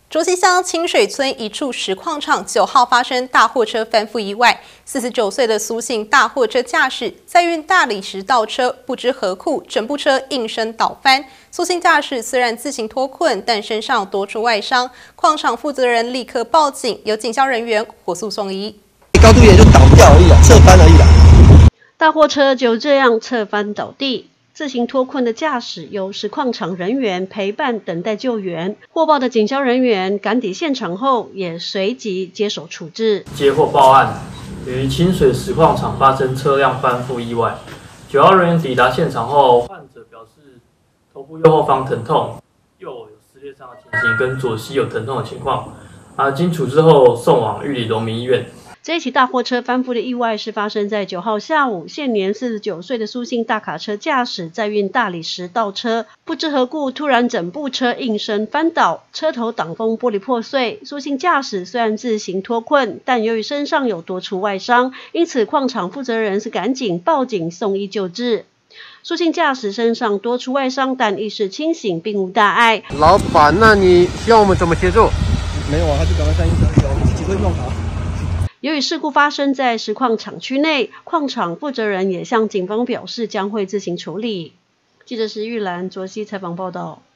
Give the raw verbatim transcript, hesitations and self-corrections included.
竹溪乡清水村一处石矿场九号发生大货车翻覆意外，四十九岁的苏姓大货车驾驶载运大理石倒车，不知何故，整部车应声倒翻。苏姓驾驶虽然自行脱困，但身上多处外伤。矿场负责人立刻报警，由警消人员火速送医。 高度也就倒掉而已啦，侧翻而已啦。 大货车就这样侧翻倒地。 自行脱困的驾驶由石矿场人员陪伴等待救援。获报的警消人员赶抵现场后，也随即接手处置。 接获报案，于清水石矿场发生车辆翻覆意外。九号人员抵达现场后，患者表示头部右后方疼痛，右有撕裂伤的情形，跟左膝有疼痛的情况。啊，经处置后送往玉里荣民医院。 这一起大货车翻覆的意外是发生在九号下午，现年四十九岁的苏姓大卡车驾驶载运大理石倒车，不知何故突然整部车应声翻倒，车头挡风玻璃破碎。苏姓驾驶虽然自行脱困，但由于身上有多处外伤，因此矿场负责人是赶紧报警送医救治。苏姓驾驶身上多处外伤，但意识清醒，并无大碍。 老板，那你希望我们怎么协助？ 没有啊，他就赶快上医生，我们几个弄好。 由于事故发生在石矿场区内，矿场负责人也向警方表示将会自行处理。记者石玉兰卓溪采访报道。